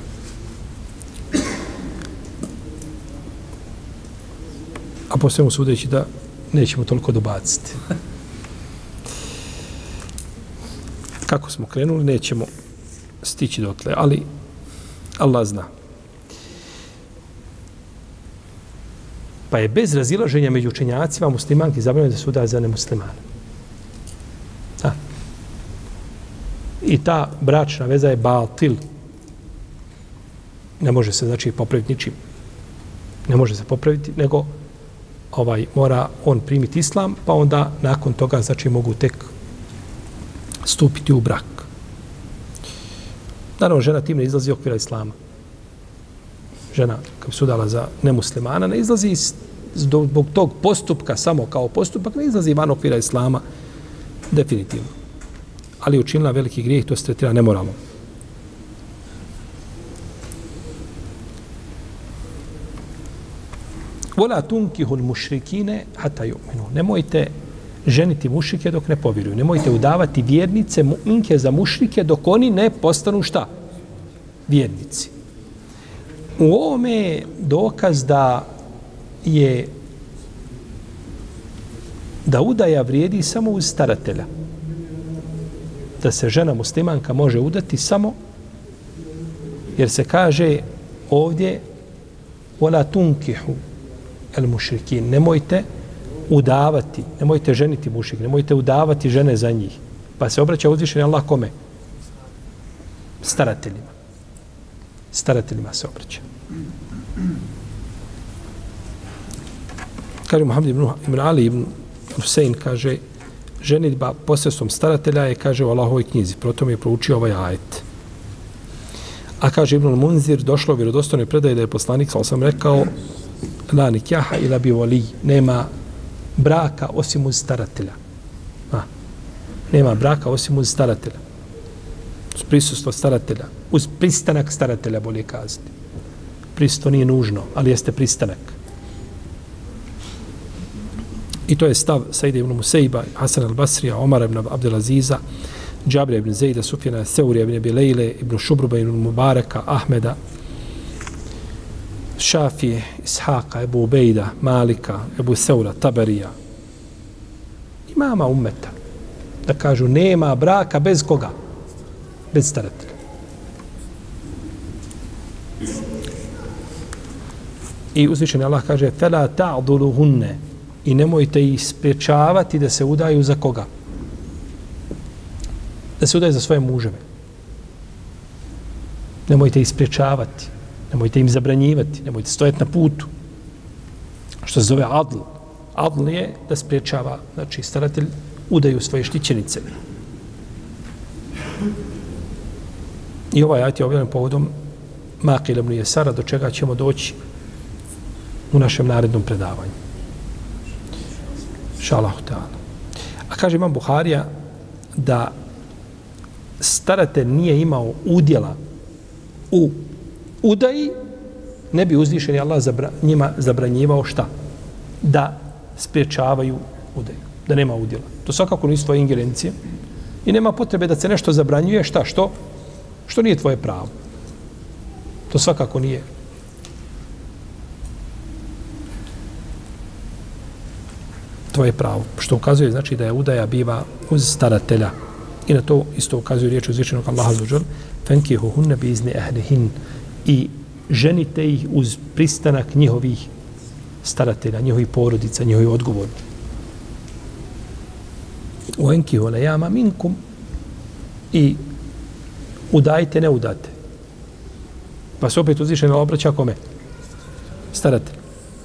A po svemu sudeći da nećemo toliko dobaciti. Kako smo krenuli, nećemo stići dotle, ali Allah zna. Pa je bez razilaženja među učenjacima muslimanki zabranjeno da se uda za nemuslimane. A. I ta bračna veza je batil. Ne može se, znači, popraviti ničim. Ne može se popraviti, nego ovaj mora on primiti islam, pa onda nakon toga, znači, mogu tek stupiti u brak. Naravno, žena tim ne izlazi okvira islama. Žena, kad bi se udala za nemuslimana, ne izlazi iz, zbog tog postupka, samo kao postupak, ne izlazi van okvira islama, definitivno. Ali učinila veliki grijeh, to se tretira nemoralno. Vola tunkihul mušrikine hata ju'minu. Nemojte ženiti mušrike dok ne povjeruju. Nemojte udavati vjernice, mu'minke za mušrike dok oni ne postanu šta? Vjernici. U ovome je dokaz da je da udaja vrijedi samo uz staratelja. Da se žena muslimanka može udati samo jer se kaže ovdje vola tunkihu el mušrikin. Nemojte udavati, nemojte ženiti mušrik, nemojte udavati žene za njih. Pa se obraća uzvišeni Allah kome? Starateljima. Starateljima se obraća. Kaže Muhammed ibn, ibn Ali ibn Husein, kaže, ženitba posredstvom staratelja je, kaže, u Allahovoj knjizi. Proto mi je proučio ovaj ajet. A kaže Ibn Munzir, došlo u vjerodostojnoj predaji da je poslanik, sam sam rekao, la nikjaha ila bi voli, nema braka osim uz staratelja. A, nema braka osim uz staratelja. Uz prisustvo staratelja. Uz pristanak staratelja, bolje kazati. Prisustvo nije nužno, ali jeste pristanak. I to je stav Saida ibn Musejba, Hasan al-Basrija, Omara ibn Abdelaziza, Džabrija ibn Zejda, Sufjana Seurija ibn Bilejle, ibn Šubruba ibn Mubareka, Ahmeda, Šafije, Ishaqa, Ebu Ubejda, Malika, Ebu Seura, Tabarija. Imama ummeta. Da kažu, nema braka bez koga? Bez staratelja. I uzvišeni Allah kaže, fela ta'duluhunne, i nemojte ih spriječavati da se udaju za koga? Da se udaju za svoje muževe. Nemojte ih spriječavati. Nemojte im zabranjivati. Nemojte stojati na putu. Što se zove adl. Adl je da spriječava, znači staratelj udaju svoje štićenice. I ovaj ajet je objavljen povodom Maqil ibn Jesara, do čega ćemo doći u našem narednom predavanju. Šalahu ta'ala. A kaže imam Buharija da staratelj nije imao udjela u udaji, ne bi uzvišeni Allah zabra, njima zabranjivao šta? Da spriječavaju udaju. Da nema udjela. To svakako nisu tvoje ingerencije. I nema potrebe da se nešto zabranjuje. Šta? Što? Što nije tvoje pravo. To svakako nije tvoje pravo. Što ukazuje znači da je udaja biva uz staratelja. I na to isto ukazuje riječ uzvišenog Allaha azza wa džal, fankihuhunna bi izni ahlihin, i ženite ih uz pristanak njihovih staratelja, njihovih porodica, njihovih odgovorni. Uenkihu lejama minkum, i udajte, ne udate. Pa se opet uzvišeno obraća kome? Staratelj.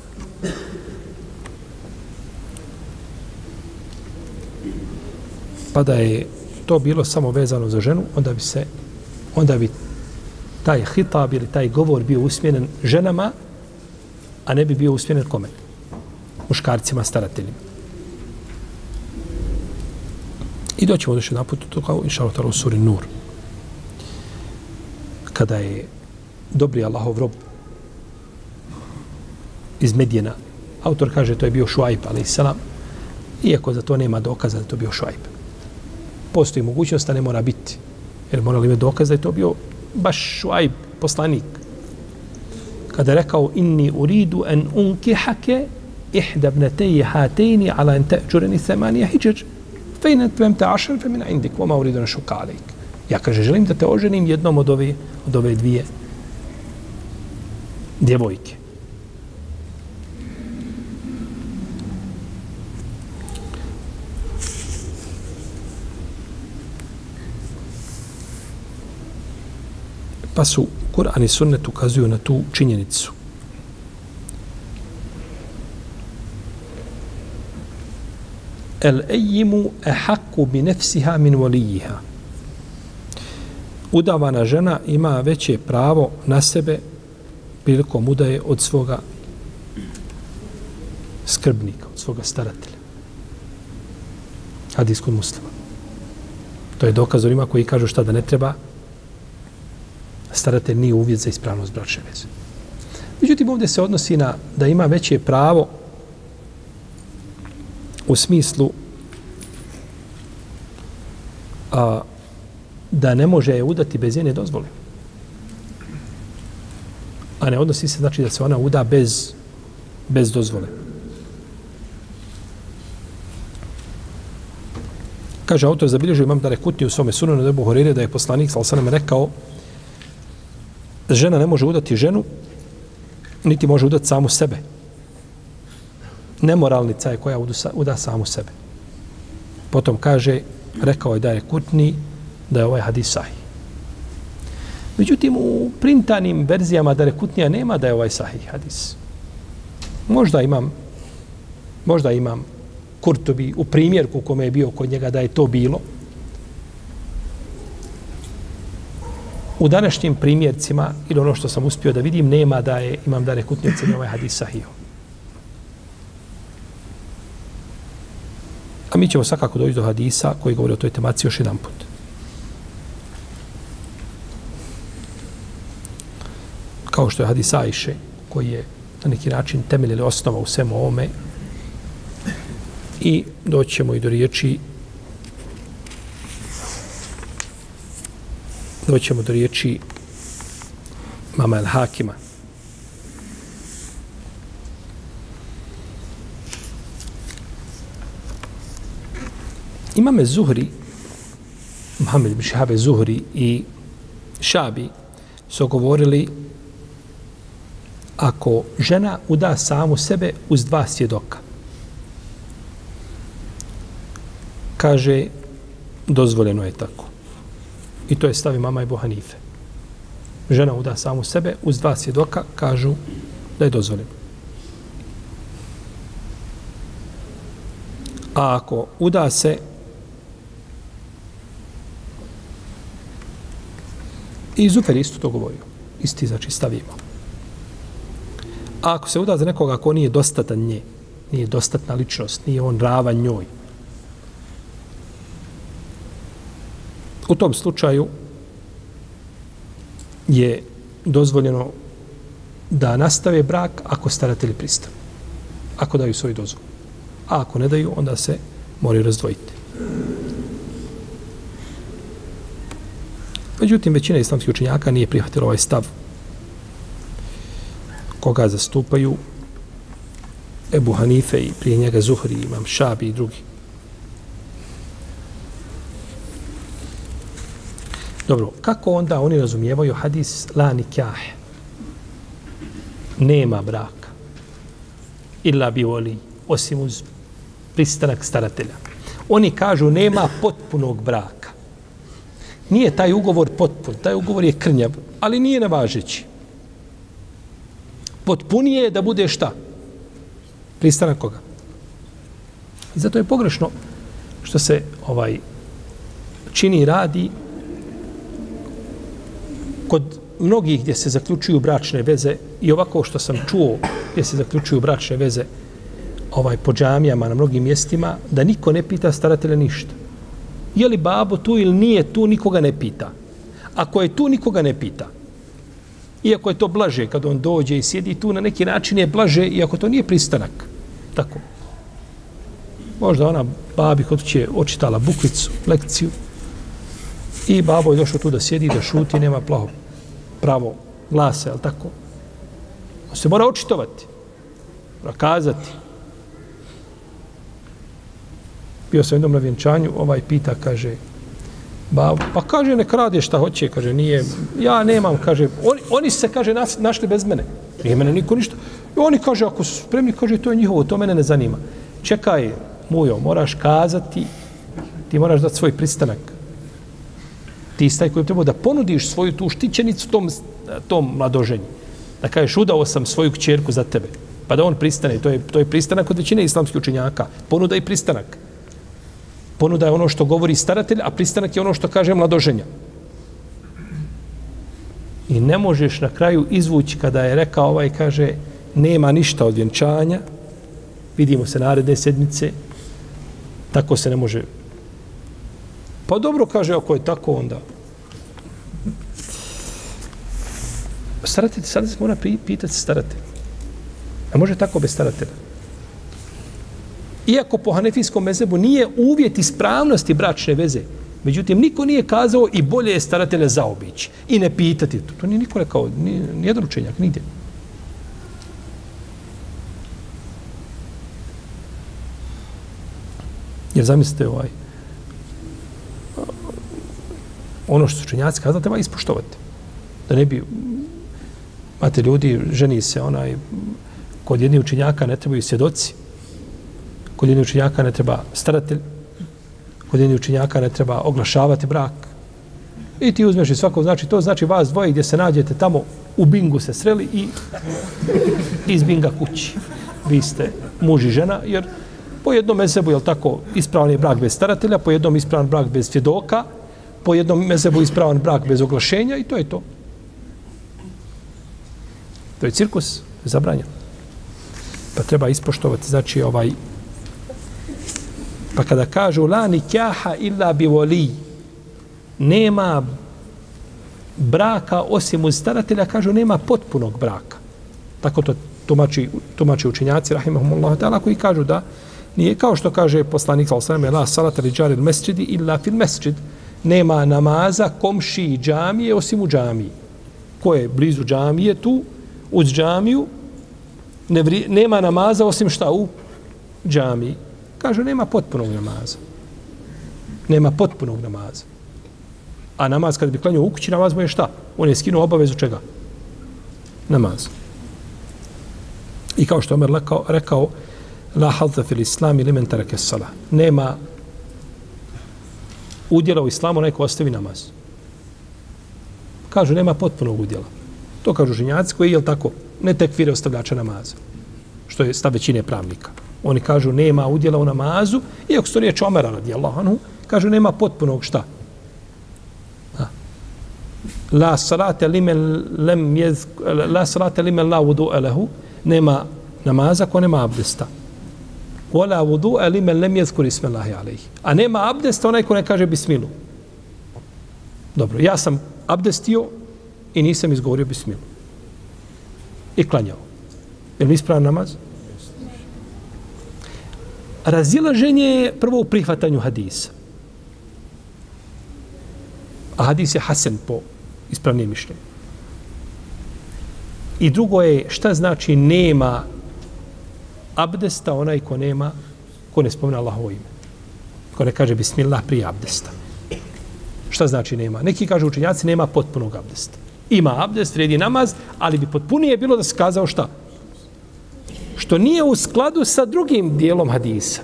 Pa da je to bilo samo vezano za ženu, onda bi se, onda bi taj hitab ili taj govor bio usmjeren ženama, a ne bi bio usmjeren kome? Muškarcima, starateljima. I doćemo još jedan put to kao inša Allah u suri Nur. Kada je dobri Allahov rob iz Medjena, autor kaže to je bio Šuajb, alejhi selam, iako za to nema dokaza da to bio Šuajb. Postoji mogućnost da ne mora biti, jer morali imati dokaz da je to bio baš Šuajb, poslanik. Kada je rekao inni uridu en unkihake ihda ibnatayya hatayni ala an ta'jurani thamaniya hijaj fa in atmamta ashar fa min indik wa ma uridu an shuqa alayk. Ja kaže želim da te oženim jednom od ove od ove dvije djevojke. Pa su Kur'an i sunnet ukazuju na tu činjenicu. El ejimu ehaku bi nefsiha min volijiha. Udavana žena ima veće pravo na sebe prilikom udaje od svoga skrbnika, od svoga staratelja. Hadis kod Muslima. To je dokaz onima koji kažu šta da ne treba, staratelj nije uvjet za ispravnost bračne veze. Međutim, ovdje se odnosi na da ima veće pravo u smislu a, da ne može je udati bez njene dozvole. A ne odnosi se znači da se ona uda bez, bez dozvole. Kaže autor, zabilježio imam da rekutni u svome sunanu da je Ebu Hureyre da je poslanik sallallahu alejhi ve sellem rekao žena ne može udati ženu, niti može udati samu sebe. Nemoralnica je koja uda samu sebe. Potom kaže, rekao je da je kutni, da je ovaj hadis sahih. Međutim, u printanim verzijama da je kutnija nema da je ovaj sahih hadis. Možda imam, možda imam Kurtubi u primjerku u kome je bio kod njega da je to bilo. U današnjim primjercima, ili ono što sam uspio da vidim, nema da je, imam da je kutnija ocjenio ovaj hadis sahih. A mi ćemo svakako doći do hadisa koji govori o toj temaciji još jedan put. Kao što je hadis Ajše, koji je na neki način temelj ili osnova u svemu ovome. I doći ćemo i do riječi doći ćemo do riječi Mama el-Hakima. Imame Zuhri, Muhammed ibn Šihabe Zuhri i Šabi su govorili ako žena uda samu sebe uz dva svjedoka, kaže dozvoljeno je tako. I to je stav imama Ebu Hanife. Žena uda samu sebe uz dva svjedoka, kažu da je dozvoljeno. A ako uda se i Zufer isto to govorio. Isti, znači, stavimo. A ako se uda za nekoga ko nije dostatan nje, nije dostatna ličnost, nije on ravan njoj, u tom slučaju je dozvoljeno da nastave brak ako staratelji pristanu. Ako daju svoju dozvolu. A ako ne daju, onda se moraju razdvojiti. Međutim, većina islamskih učenjaka nije prihvatila ovaj stav koga zastupaju Ebu Hanife i prije njega Zuhri, imam Šabi i drugi. Dobro, kako onda oni razumijevaju hadis la nikah? Nema braka. Illa bi voli, osim uz pristanak staratelja. Oni kažu nema potpunog braka. Nije taj ugovor potpun, taj ugovor je krnjav, ali nije nevažeći. Potpunije je da bude šta? Pristanak koga? I zato je pogrešno što se ovaj čini radi kod mnogih gdje se zaključuju bračne veze i ovako što sam čuo gdje se zaključuju bračne veze ovaj po džamijama na mnogim mjestima, da niko ne pita staratelja ništa. Je li babo tu ili nije tu, nikoga ne pita. Ako je tu, nikoga ne pita. Iako je to blaže kad on dođe i sjedi tu, na neki način je blaže, iako to nije pristanak. Tako. Možda ona babi kod će očitala bukvicu, lekciju i babo je došao tu da sjedi, da šuti, nema plaho pravo glasa, ali tako. On se mora očitovati, mora kazati. Bio sam jednom na vjenčanju, ovaj pita, kaže, babo, pa kaže, nek radi šta hoće, kaže, nije, ja nemam, kaže, oni, oni se, kaže, nas, našli bez mene. Nije mene niko ništa. I oni, kaže, ako su spremni, kaže, to je njihovo, to mene ne zanima. Čekaj, mujo, moraš kazati, ti moraš dati svoj pristanak. Ti staj koji treba da ponudiš svoju tu štićenicu tom, tom mladoženju. Da kažeš, udao sam svoju kćerku za tebe. Pa da on pristane. To je, to je pristanak od većine islamskih učenjaka. Ponuda i pristanak. Ponuda je ono što govori staratelj, a pristanak je ono što kaže mladoženja. I ne možeš na kraju izvući kada je rekao ovaj, kaže, nema ništa od vjenčanja, vidimo se naredne sedmice, tako se ne može. Pa dobro, kaže, ako je tako, onda. Staratelj, sada se mora pitati staratelj. Ne može tako bez staratelja. Iako po hanefijskom mezebu nije uvjet ispravnosti bračne veze, međutim, niko nije kazao i bolje je staratelja zaobići i ne pitati. To, to nije niko rekao, nijedan učenjak, nigdje. Jer zamislite ovaj, ono što su učenjaci kazali, treba ispoštovati. Da ne bi, imate ljudi, ženi se onaj, kod jednih učenjaka ne trebaju svjedoci, kod jednih učenjaka ne treba staratelj, kod jednih učenjaka ne treba oglašavati brak. I ti uzmeš i svako, znači, to znači vas dvoje gdje se nađete tamo u bingu se sreli i iz binga kući. Vi ste muž i žena, jer po jednom mezebu, je tako, ispravan je brak bez staratelja, po jednom ispravan brak bez svjedoka, po jednom mezebu ispravan brak bez oglašenja i to je to. To je cirkus, zabranjen. Pa treba ispoštovati, znači, ovaj. Pa kada kažu la nikaha illa bi voli, nema braka osim uz staratelja, kažu nema potpunog braka. Tako to tumači, tumači učenjaci, rahimahumullahu ta'ala, koji kažu da nije, kao što kaže poslanik sallallahu alejhi ve sellem, la salata riđari il mesđidi illa fil mesđid, nema namaza komšiji džamije osim u džamiji. Ko je blizu džamije tu, uz džamiju, ne vri, nema namaza osim šta u džamiji. Kaže, nema potpunog namaza. Nema potpunog namaza. A namaz, kad bi klanio u kući, namaz mu je šta? On je skinuo obavezu čega? Namaz. I kao što je Omer rekao, rekao la hadza fil islami limen taraka as-salah. Nema udjela u islamu onaj ko ostavi namaz. Kažu, nema potpunog udjela. To kažu ženjaci koji, je li tako, ne tekfire ostavljača namaza. Što je stav većine pravnika. Oni kažu, nema udjela u namazu, iako su riječ Omera radijallahu anhu, kažu, nema potpunog šta? Ha. La salate limen lem jez, la salate limen la vudu'a lehu, nema namaza ko nema abdesta. Wala vudu'a limen lem jezkur ismellahi alejhi. A nema abdesta onaj ko ne kaže bismilu. Dobro, ja sam abdestio i nisam izgovorio bismilu. I klanjao. Je li ispravan namaz? Razilaženje je prvo u prihvatanju hadisa. A hadis je hasen po ispravnim mišljenju. I drugo je šta znači nema abdesta onaj ko nema, ko ne spomene Allahovo ime. Ko ne kaže bismillah prije abdesta. Šta znači nema? Neki kažu učenjaci nema potpunog abdesta. Ima abdest, vrijedi namaz, ali bi potpunije bilo da se kazao šta? Što nije u skladu sa drugim dijelom hadisa.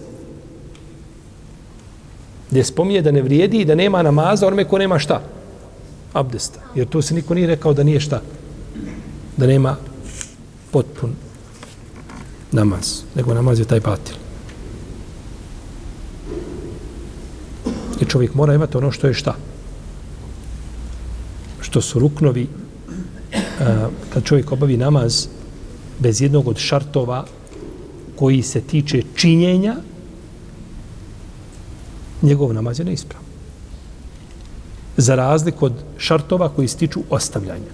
Gdje spominje da ne vrijedi i da nema namaza onome ko nema šta? Abdesta. Jer tu se niko nije rekao da nije šta? Da nema potpun namaz. Nego namaz je taj batil. I čovjek mora imati ono što je šta? Što su ruknovi, a, kad čovjek obavi namaz bez jednog od šartova koji se tiče činjenja, njegov namaz je neispravan. Za razliku od šartova koji se tiču ostavljanja.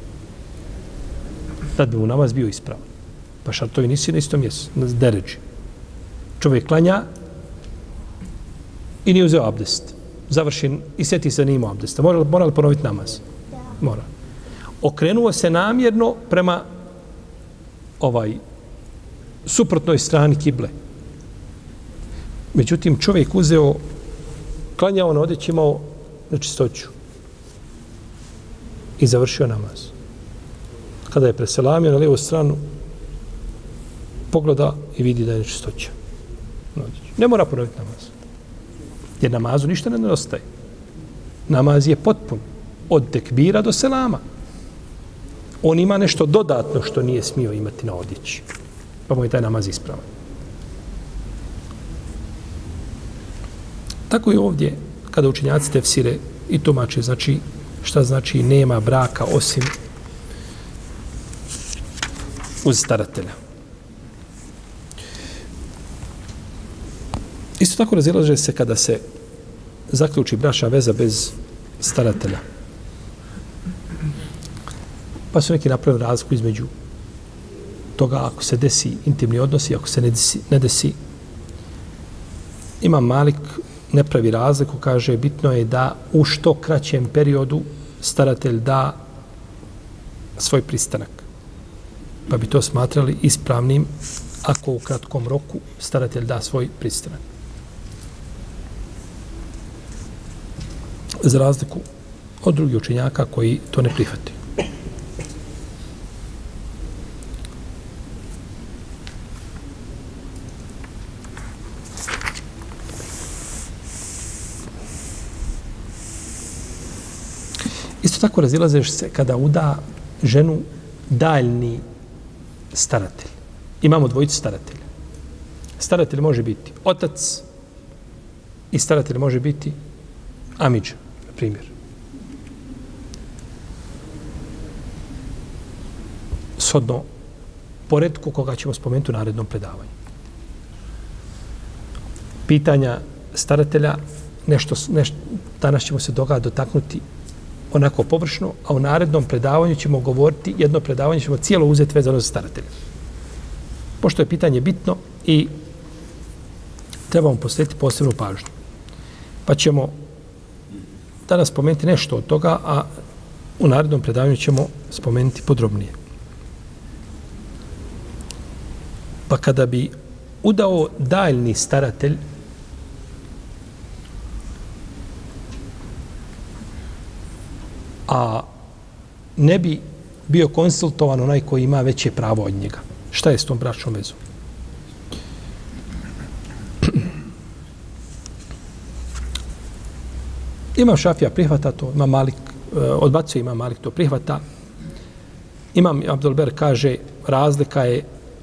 Tad bi mu namaz bio ispravan. Pa šartovi nisi na istom mjestu, na deređi. Čovjek klanja i nije uzeo abdest. Završen i sjeti se da nije imao abdesta. Mora, mora li ponoviti namaz? Mora. Okrenuo se namjerno prema ovaj suprotnoj strani kible. Međutim, čovjek uzeo, klanjao na odjeći, imao nečistoću i završio namaz. Kada je preselamio na lijevu stranu, pogleda i vidi da je nečistoća. Ne mora ponoviti namaz. Jer namazu ništa ne nedostaje. Namaz je potpun. Od tekbira do selama. On ima nešto dodatno što nije smio imati na odjeći. Pa mu je taj namaz ispravan. Tako je ovdje, kada učenjaci tefsire i tumače, znači, šta znači nema braka osim uz staratelja. Isto tako razilaže se kada se zaključi bračna veza bez staratelja. Pa su neki napravili razliku između toga ako se desi intimni odnos i ako se ne desi. Ne desi. Imam Malik ne pravi razliku, kaže bitno je da u što kraćem periodu staratelj da svoj pristanak. Pa bi to smatrali ispravnim ako u kratkom roku staratelj da svoj pristanak. Za razliku od drugih učenjaka koji to ne prihvati. Isto tako razilazeš se kada uda ženu daljni staratelj. Imamo dvojicu staratelja. Staratelj može biti otac i staratelj može biti amidža, na primjer. Shodno poredku koga ćemo spomenuti u narednom predavanju. Pitanja staratelja, nešto, nešto, danas ćemo se toga dotaknuti onako površno, a u narednom predavanju ćemo govoriti, jedno predavanje ćemo cijelo uzeti vezano za staratelja. Pošto je pitanje bitno i trebamo posvetiti posebnu pažnju. Pa ćemo danas spomenuti nešto od toga, a u narednom predavanju ćemo spomenuti podrobnije. Pa kada bi udao daljni staratelj a ne bi bio konsultovan onaj koji ima veće pravo od njega. Šta je s tom bračnom vezom? Imam Šafija prihvata to, ima Malik, odbacuje ima Malik to prihvata. Imam Abdulber kaže razlika je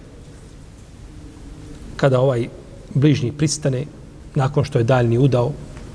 kada ovaj bližnji pristane nakon što je daljni udao.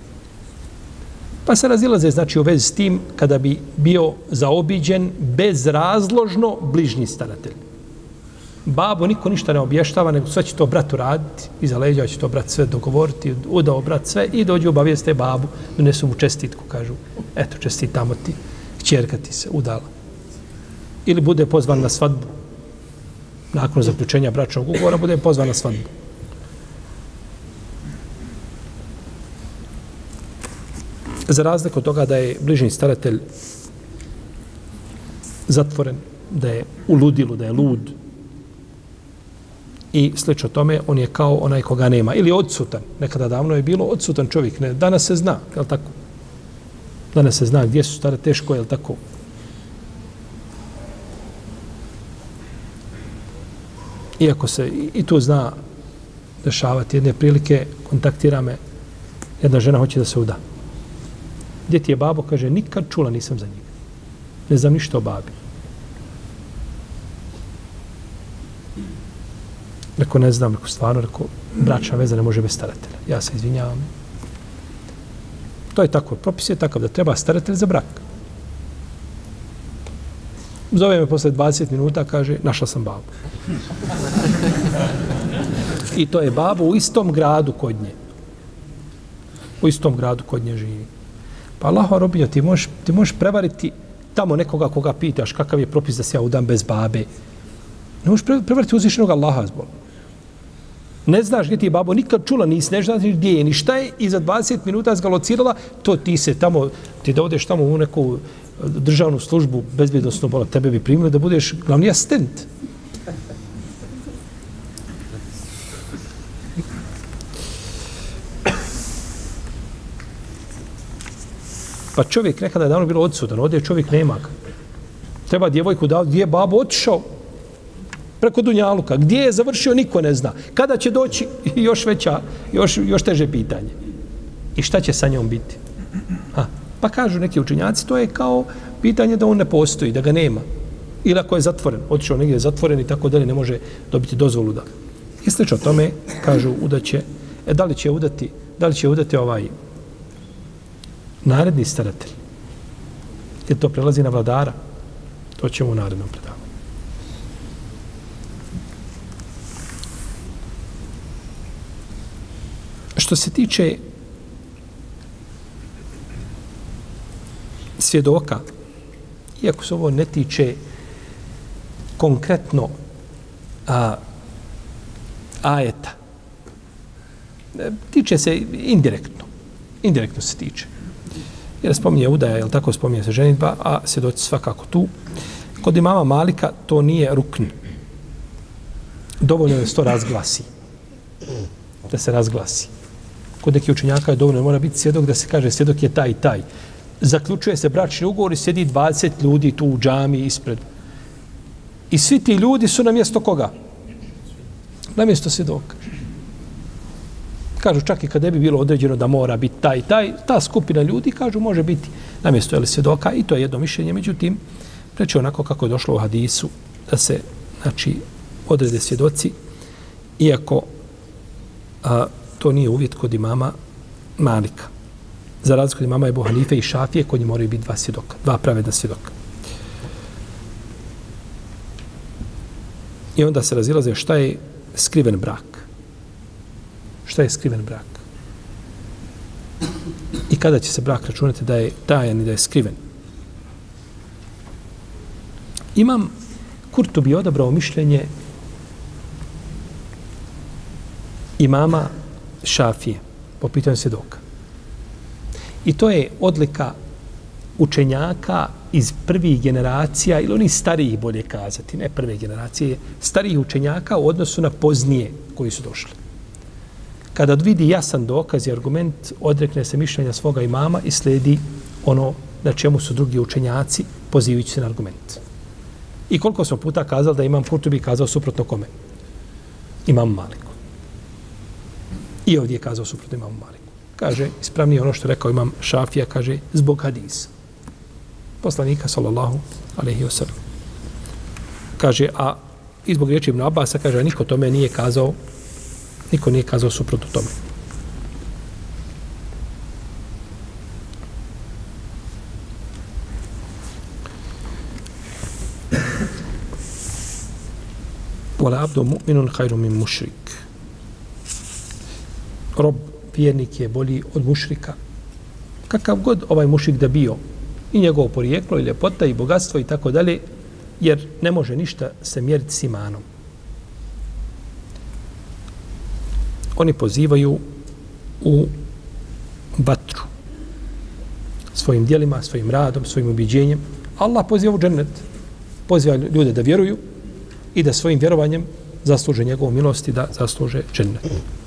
Pa se razilaze, znači, u vezi s tim kada bi bio zaobiđen bezrazložno bližnji staratelj. Babo niko ništa ne obještava, nego sve će to brat uraditi, iza leđa će to brat sve dogovoriti, udao brat sve i dođu obavijeste babu, donesu mu čestitku, kažu, eto, čestitamo ti, kćerka ti se udala. Ili bude pozvan na svadbu. Nakon zaključenja bračnog ugovora bude pozvan na svadbu. Za razliku od toga da je bližnji staratelj zatvoren, da je u ludilu, da je lud, i slično tome, on je kao onaj koga nema. Ili odsutan. Nekada davno je bilo odsutan čovjek. Ne, danas se zna, je li tako? Danas se zna gdje su stare, teško, je li tako? Iako se i, i tu zna dešavati jedne prilike, kontaktira me, jedna žena hoće da se uda. Gdje ti je babo? Kaže, nikad čula nisam za njega. Ne znam ništa o babi. Rekao, ne znam, rekao, stvarno, rekao, bračna veza ne može bez staratelja. Ja se izvinjavam. To je tako, propis je takav da treba staratelj za brak. Zove me posle dvadeset minuta, kaže, našla sam babu. I to je babo u istom gradu kod nje. U istom gradu kod nje živi. Pa Allahova robinja, ti možeš, ti možeš prevariti tamo nekoga koga pitaš kakav je propis da se ja udam bez babe. Ne možeš prevariti uzvišenog Allaha zbog. Ne znaš gdje ti je babo, nikad čula, nisi, ne znaš gdje je, ni šta je, i za dvadeset minuta zgalocirala, to ti se tamo, ti da odeš tamo u neku državnu službu, bezbjednostnu, bola, tebe bi primili da budeš glavni asistent. Pa čovjek nekada je davno bilo odsutan, ovdje čovjek nema ga. Treba djevojku da, gdje je babo otišao? Preko Dunjaluka. Gdje je završio, niko ne zna. Kada će doći, još veća, još, još teže pitanje. I šta će sa njom biti? Ha. Pa kažu neki učenjaci, to je kao pitanje da on ne postoji, da ga nema. Ili ako je zatvoren, otišao negdje je zatvoren i tako dalje, ne može dobiti dozvolu da. I slično tome, kažu, udaće, e, da li će udati, da li će udati ovaj naredni staratelj? Jer to prelazi na vladara. To ćemo u narednom predavanju. Što se tiče svjedoka, iako se ovo ne tiče konkretno a, ajeta, tiče se indirektno. Indirektno se tiče. Jer spominje udaja, jel tako, spominje se ženitba, a svjedoci svakako tu. Kod imama Malika to nije rukn. Dovoljno je da se to razglasi. Da se razglasi. Kod nekih učenjaka je dovoljno, mora biti svjedok da se kaže svjedok je taj i taj. Zaključuje se bračni ugovor i sjedi dvadeset ljudi tu u džami ispred. I svi ti ljudi su na mjesto koga? Na mjesto svjedoka. Kažu čak i kad ne bi bilo određeno da mora biti taj i taj, ta skupina ljudi, kažu, može biti na mjesto jeli, svjedoka i to je jedno mišljenje. Međutim, preče onako kako je došlo u hadisu da se, znači, odrede svjedoci, iako a, to nije uvjet kod imama Malika. Za razliku kod imama Ebu Hanife i Šafije, kod njih moraju biti dva svjedoka, dva pravedna svjedoka. I onda se razilaze šta je skriven brak. Šta je skriven brak? I kada će se brak računati da je tajan i da je skriven? Imam Kurtubi odabrao mišljenje imama Šafije po pitanju svjedoka. I to je odlika učenjaka iz prvih generacija, ili onih starijih, bolje kazati, ne prve generacije, starijih učenjaka u odnosu na poznije koji su došli. Kada vidi jasan dokaz i argument, odrekne se mišljenja svoga imama i sledi ono na čemu su drugi učenjaci, pozivajući se na argument. I koliko smo puta kazali da imam Kurtubi kazao suprotno kome? Imam Maliku. I ovdje je kazao suprotno imam Maliku. Kaže, ispravnije ono što je rekao imam Šafija, kaže, zbog hadisa. Poslanika, sallallahu alaihi wa sallam. Kaže, a i zbog riječi Ibn Abasa, kaže, a niko tome nije kazao, niko nije kazao suprotno tome. Wala abdu mu'minun khairu min mušrik. Rob, vjernik je bolji od mušrika. Kakav god ovaj mušrik da bio, i njegovo porijeklo, i ljepota, i bogatstvo, i tako dalje, jer ne može ništa se mjeriti s imanom. Oni pozivaju u vatru svojim dijelima, svojim radom, svojim ubiđenjem. Allah poziva u džennet. Poziva ljude da vjeruju i da svojim vjerovanjem zasluže njegovu milost i da zasluže džennet.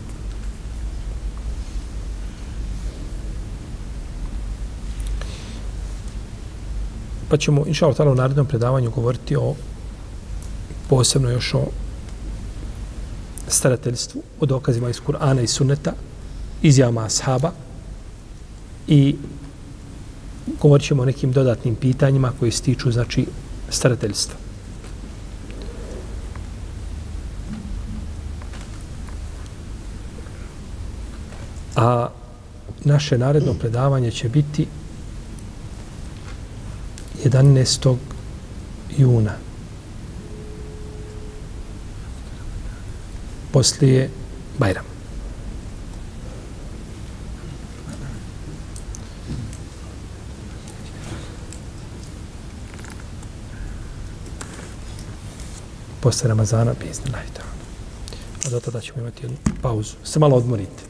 Pa ćemo, inša Allah, u narednom predavanju govoriti o posebno još o starateljstvu, o dokazima iz Kur'ana i Sunneta, izjavama ashaba i govorit ćemo o nekim dodatnim pitanjima koji se tiču, znači, starateljstva. A naše naredno predavanje će biti jedanaestog juna. Poslije Bajrama. Posle Ramazana, biznillah. A do tada ćemo imati jednu pauzu. Se malo odmorite.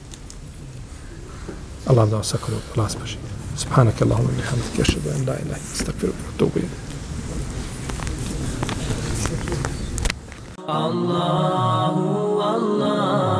Allah da vas sakonu, Allah spaši. Subhanak Allahumma bihamdika, ašhadu an la ilaha illa anta, astaghfiruka wa atubu ilayk. Allahu, Allah.